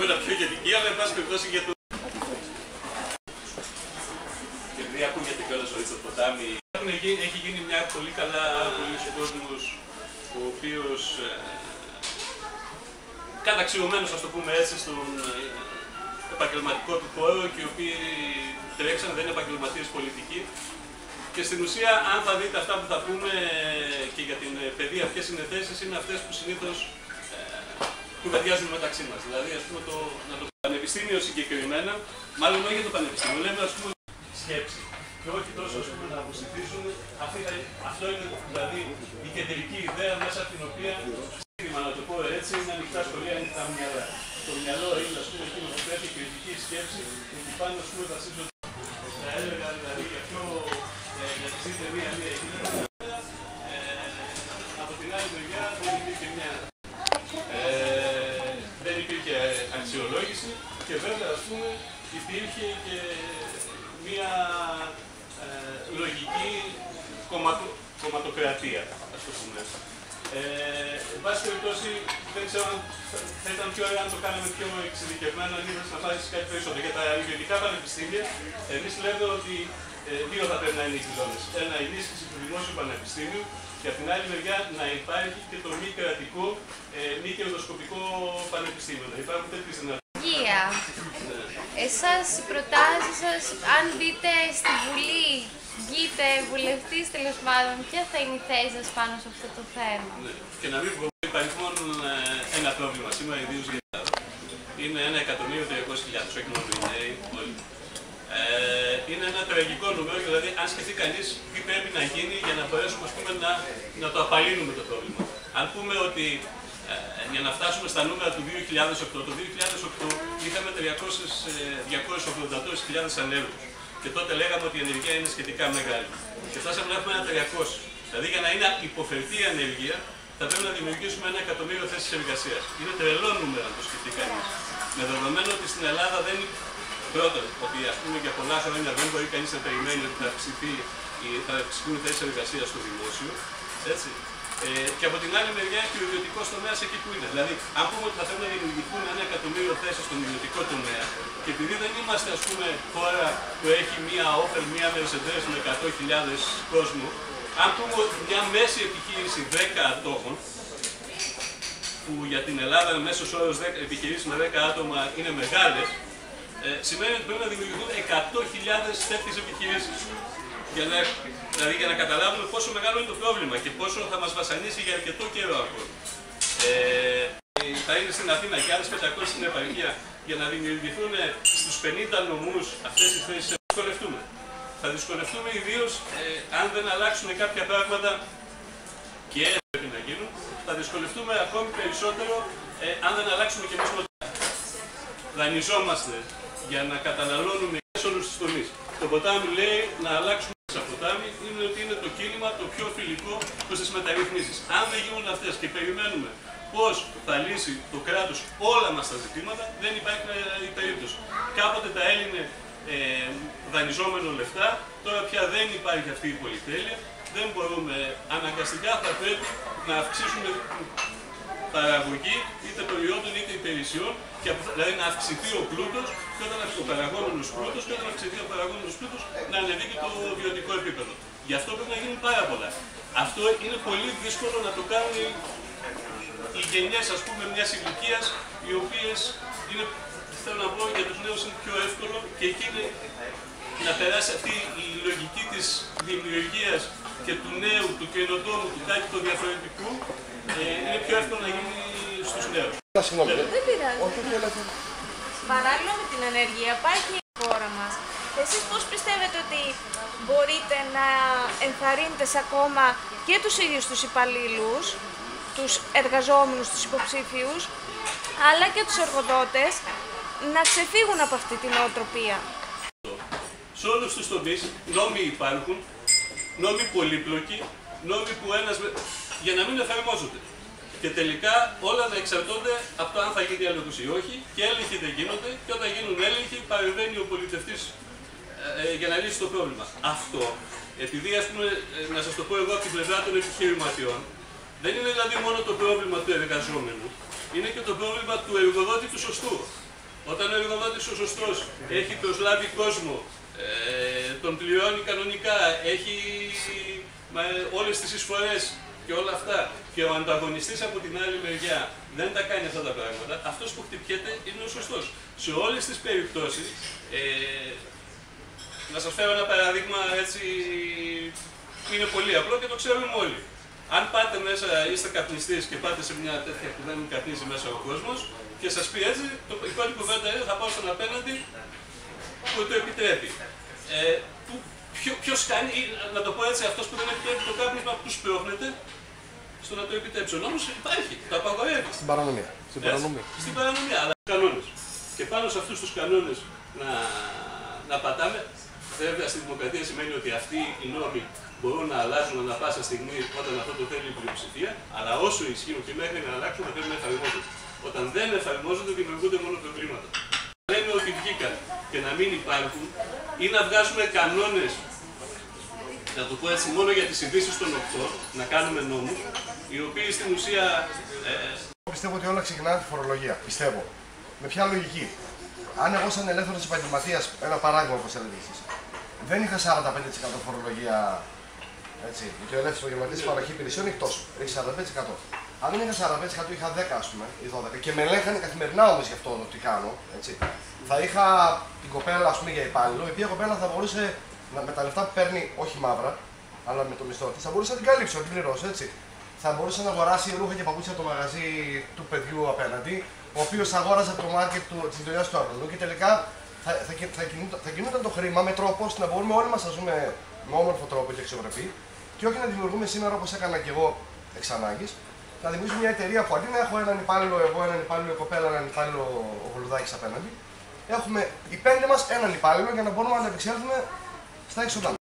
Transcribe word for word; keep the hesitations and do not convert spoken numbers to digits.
ήμουν πιο ηγετική, αλλά εν πάση περιπτώσει για το. Και επειδή ακούγεται κιόλας ο Ρίτσαρντ Ποτάμι, έχει γίνει μια πολύ καλά πολύς κόσμος, ο οποίος ε, καταξιωμένος, ας το πούμε έτσι, στον ε, επαγγελματικό του χώρο και οι οποίοι τρέξαν, δεν είναι επαγγελματίες πολιτικοί. Και στην ουσία, αν θα δείτε αυτά που θα πούμε και για την παιδεία, ποιες είναι θέσεις, είναι αυτές που συνήθως ε, κουβεντιάζουν μεταξύ μας. Δηλαδή, ας πούμε, το, να το πανεπιστήμιο συγκεκριμένα, μάλλον όχι για το πανεπιστήμιο, λέμε, ας πούμε, σκέψη. Και όχι τόσο, ας πούμε, να αποσυντήσουν. Αυτό είναι δηλαδή η κεντρική ιδέα μέσα από την οποία, να το πω έτσι, είναι ανοιχτά σχολεία, ανοιχτά μυαλά. Το μυαλό είναι, ας πούμε, εκείνο που πρέπει, κριτική σκέψη, ότι πάνω, ας πούμε, βασίζονται. Θα έλεγα δηλαδή για πιο για τη ζήτηση μία μία εκείνη. Από την άλλη μεριά δεν υπήρχε μια ε, δεν υπήρχε αξιολόγηση και βέβαια, ας πούμε, υπήρχε και μια ε, λογική κομματο, κομματοκρατία, ας το πούμε. Ε, εν πάση περιπτώσει, δεν ξέρω αν θα ήταν πιο ωραία αν το κάναμε πιο εξειδικευμένο, αν ήθελες να πάρεις κάτι περισσότερο. Για τα ιδιωτικά πανεπιστήμια, εμείς λέμε ότι ε, δύο θα πρέπει να είναι οι πυλώνες. Ένα, η ενίσχυση του δημόσιου πανεπιστήμιου και από την άλλη μεριά να υπάρχει και το μη κρατικό, ε, μη κερδοσκοπικό πανεπιστήμιο. Να υπάρχουν τέτοιες δυνατότητες. Εσάς, οι προτάσεις σας, αν δείτε στη Βουλή, βγείτε βουλευτής τέλος πάντων, ποια θα είναι η θέση σας πάνω σε αυτό το θέμα? Ναι. Και να μην βγούμε, υπάρχει μόνο ένα πρόβλημα σήμερα, ιδίως για την Ελλάδα. Είναι ένα εκατομμύριο τριακόσιες χιλιάδες, όχι μόνο οι νέοι, όλοι. Ε, είναι ένα τραγικό νούμερο, δηλαδή αν σκεφτεί κανείς τι πρέπει να γίνει για να μπορέσουμε, ας πούμε, να, να το απαλύνουμε το πρόβλημα. Αν πούμε ότι ε, για να φτάσουμε στα νούμερα του δύο χιλιάδες οκτώ, το δύο χιλιάδες οκτώ είχαμε διακόσιες ογδόντα τόσες χιλιάδες ανέργους. Και τότε λέγαμε ότι η ανεργία είναι σχετικά μεγάλη. Και φτάσαμε να έχουμε ένα τριακόσια. Δηλαδή για να είναι υποφερτή η ανεργία, θα πρέπει να δημιουργήσουμε ένα εκατομμύριο θέσεις εργασίας. Είναι τρελό νούμερο αν το σκεφτεί κανείς. Με δεδομένο ότι στην Ελλάδα δεν είναι. Πρώτον, ότι ας πούμε για πολλά χρόνια δεν μπορεί κανείς να περιμένει ότι θα, αυξηθεί, θα αυξηθούν οι θέσεις εργασίας στο δημόσιο. Έτσι. Ε, και από την άλλη μεριά και ο ιδιωτικός τομέας εκεί που είναι. Δηλαδή, αν πούμε ότι θα θέλουν να δημιουργηθούν ένα εκατομμύριο θέσεις στον ιδιωτικό τομέα, και επειδή δεν είμαστε, ας πούμε, χώρα που έχει μία Opel, μία Mercedes με εκατό χιλιάδες κόσμο, αν πούμε ότι μια μέση επιχείρηση δέκα ατόμων, που για την Ελλάδα μέσος όρος επιχειρήσεις με δέκα άτομα είναι μεγάλες, ε, σημαίνει ότι πρέπει να δημιουργηθούν εκατό χιλιάδες τέτοιες επιχειρήσεις. Για να, δηλαδή για να καταλάβουμε πόσο μεγάλο είναι το πρόβλημα και πόσο θα μας βασανίσει για αρκετό καιρό ακόμα. Ε, θα είναι στην Αθήνα και άλλες πεντακόσιες στην επαρχία για να δημιουργηθούν στους πενήντα νομούς αυτές οι θέσεις. Θα δυσκολευτούμε. Θα δυσκολευτούμε ιδίως ε, αν δεν αλλάξουν κάποια πράγματα και πρέπει να γίνουν. Θα δυσκολευτούμε ακόμη περισσότερο ε, αν δεν αλλάξουμε και εμείς ότι δανειζόμαστε για να καταναλώνουμε σε όλους τους τομείς. Το ποτάμι λέει να αλλάξουμε το ποτάμι, είναι ότι είναι το κίνημα το πιο φιλικό προς τις μεταρρυθμίσεις. Αν δεν γίνουν αυτές και περιμένουμε πώς θα λύσει το κράτος όλα μας τα ζητήματα, δεν υπάρχει η περίπτωση. Κάποτε τα έλυνε ε, δανειζόμενο λεφτά, τώρα πια δεν υπάρχει αυτή η πολυτέλεια. Δεν μπορούμε, αναγκαστικά θα πρέπει να αυξήσουμε παραγωγή είτε προϊόντων είτε υπηρεσιών, και δηλαδή να αυξηθεί ο πλούτος και όταν αυξηθεί ο παραγόμενος πλούτος και όταν αυξηθεί ο παραγόμενος πλούτος να ανεβεί και το βιωτικό επίπεδο. Γι' αυτό πρέπει να γίνουν πάρα πολλά. Αυτό είναι πολύ δύσκολο να το κάνουν οι, οι γενιές, ας πούμε, μιας ηλικίας, οι οποίες είναι, θέλω να πω, για τους νέους είναι πιο εύκολο και εκεί είναι να περάσει αυτή η λογική της δημιουργίας και του νέου, του καινοτόμου, του κάτι το διαφορετικού, ε, είναι πιο εύκολο να γίνει στους νέους. Δεν πειράζει. Παράλληλα με την ανεργία υπάρχει η χώρα μας. Εσείς πώς πιστεύετε ότι μπορείτε να ενθαρρύνετε σε ακόμα και τους ίδιους τους υπαλλήλους, τους εργαζόμενους, τους υποψήφιους, αλλά και τους εργοδότες να ξεφύγουν από αυτή την νοοτροπία? Σε όλους τους τομείς νόμοι υπάρχουν, νόμοι πολύπλοκοι, νόμοι που ένας για να μην εφαρμόζονται. Και τελικά όλα να εξαρτώνται από το αν θα γίνει διάλογος ή όχι, και έλεγχοι δεν γίνονται, και όταν γίνουν έλεγχοι παρεμβαίνει ο πολιτευτής ε, ε, για να λύσει το πρόβλημα. Αυτό, επειδή, ας πούμε, ε, να σας το πω εγώ από την πλευρά των επιχειρηματιών, δεν είναι δηλαδή μόνο το πρόβλημα του εργαζόμενου, είναι και το πρόβλημα του εργοδότη του σωστού. Όταν ο εργοδότης ο σωστός έχει προσλάβει κόσμο, ε, τον πληρώνει κανονικά, έχει με, όλες τις εισφορές και όλα αυτά, και ο ανταγωνιστής από την άλλη μεριά δεν τα κάνει αυτά τα πράγματα, αυτός που χτυπιέται είναι ο σωστός. Σε όλες τις περιπτώσεις, ε, να σας φέρω ένα παράδειγμα, έτσι, είναι πολύ απλό και το ξέρουμε όλοι. Αν πάτε μέσα, είστε καπνιστής και πάτε σε μια τέτοια που δεν καπνίζει μέσα ο κόσμος και σας πει έτσι, το, η πρώτη κουβέντα είναι θα πάω στον απέναντι που το επιτρέπει. Ε, που, ποιο, ποιος κάνει, ή, να το πω έτσι, αυτός που δεν επιτρέπει το κάπνισμα, τους πρόχνεται στο να το επιτρέψει. Ο νόμος υπάρχει, το απαγορεύει. Στην παρανομία. Στην παρανομία. Στην παρανομία, αλλά κανόνες. Και πάνω σε αυτούς τους κανόνες να, να πατάμε. Βέβαια, στη δημοκρατία σημαίνει ότι αυτοί οι νόμοι μπορούν να αλλάζουν ανα πάσα στιγμή όταν αυτό το θέλει η πλειοψηφία, αλλά όσο ισχύουν και μέχρι να αλλάξουν θα πρέπει να εφαρμόζονται. Όταν δεν εφαρμόζονται, δημιουργούνται μόνο προβλήματα. Λέμε ότι βγήκαν και να μην υπάρχουν ή να βγάζουμε κανόνες, να το πω έτσι, μόνο για τις ειδήσεις των οκτώ, να κάνουμε νόμους, οι οποίοι στην ουσία. Ε... Πιστεύω ότι όλα ξεκινάνε από τη φορολογία. Πιστεύω. Με ποια λογική. Αν εγώ, σαν ελεύθερος επαγγελματίας, ένα παράδειγμα όπως έλεγε εσείς, δεν είχα σαράντα πέντε τοις εκατό φορολογία. Έτσι, γιατί ο ελεύθερος επαγγελματίας παροχή υπηρεσιών έχει τόσο. Έχει σαράντα πέντε τοις εκατό. Αν δεν είχα σαράντα πέντε τοις εκατό, είχα δέκα ας πούμε, ή δώδεκα και με ελέγχανε καθημερινά όμως γι' αυτό τι κάνω. Έτσι. Θα είχα την κοπέλα ας πούμε, για υπάλληλο, η οποία κοπέλα θα μπορούσε να, με τα λεφτά που παίρνει, όχι μαύρα, αλλά με το μισθό της, θα μπορούσε να την καλύψω, να την πληρώσω έτσι. Θα μπορούσε να αγοράσει ρούχα και παπούτσια από το μαγαζί του παιδιού απέναντι, ο οποίος αγόραζε από το μάρκετ τη δουλειά του άλλου. Και τελικά θα, θα, θα, κινούταν, θα κινούταν το χρήμα με τρόπο ώστε να μπορούμε όλοι μας να ζούμε με όμορφο τρόπο και αξιοπρεπή, και όχι να δημιουργούμε σήμερα όπως έκανα και εγώ εξ ανάγκης, να δημιουργήσουμε μια εταιρεία που αντί να έχω έναν υπάλληλο εγώ, έναν υπάλληλο η κοπέλα, έναν υπάλληλο ο Γουλουδάκης απέναντι, έχουμε οι πέντε μας έναν υπάλληλο για να μπορούμε να ανταπεξέλθουμε στα έξοδα.